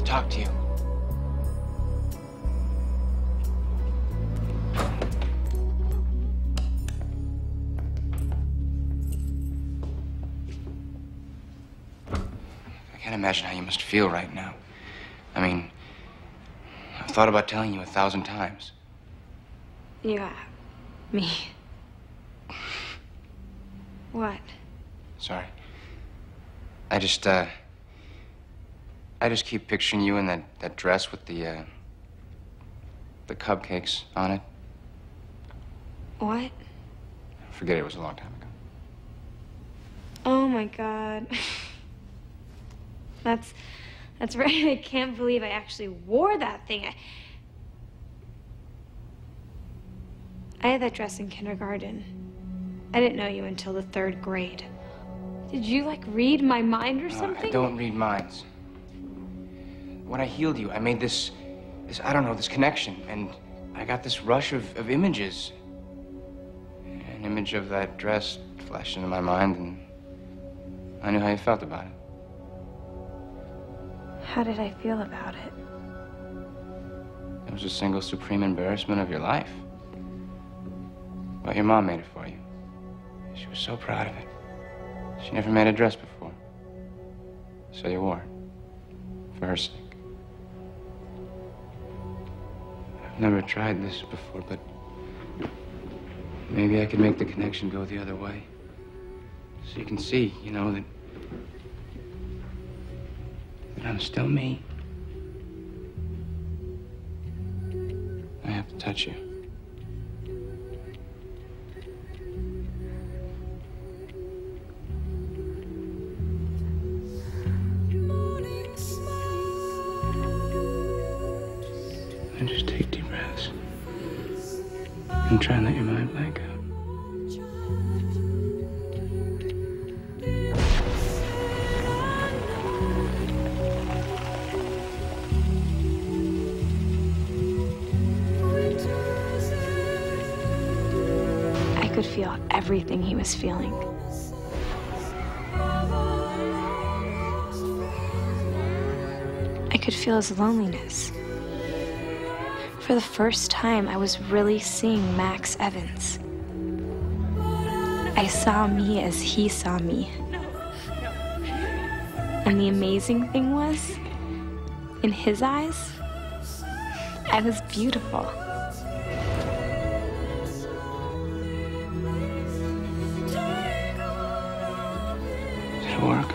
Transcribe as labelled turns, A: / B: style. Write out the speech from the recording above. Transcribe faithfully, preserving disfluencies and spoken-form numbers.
A: talk to you. I can't imagine how you must feel right now. I mean, I've thought about telling you a thousand times.
B: You have. Me. What?
A: Sorry. I just, uh... I just keep picturing you in that, that dress with the, uh... the cupcakes on it.
B: What?
A: Forget it, it was a long time ago.
B: Oh, my God. That's... That's right. I can't believe I actually wore that thing. I... I had that dress in kindergarten. I didn't know you until the third grade. Did you, like, read my mind or something?
A: No, I don't read minds. When I healed you, I made this, this, I don't know, this connection, and I got this rush of, of images. An image of that dress flashed into my mind, and I knew how you felt about it.
B: How did I feel about it?
A: It was a single supreme embarrassment of your life. But your mom made it for you. She was so proud of it. She never made a dress before. So you wore it. For her sake. I've never tried this before, but maybe I could make the connection go the other way. So you can see, you know, that, that I'm still me. I have to touch you. And just take deep breaths. And try and let your mind blank out.
B: I could feel everything he was feeling. I could feel his loneliness. For the first time, I was really seeing Max Evans. I saw me as he saw me. And the amazing thing was, in his eyes, I was beautiful.
A: Did it work?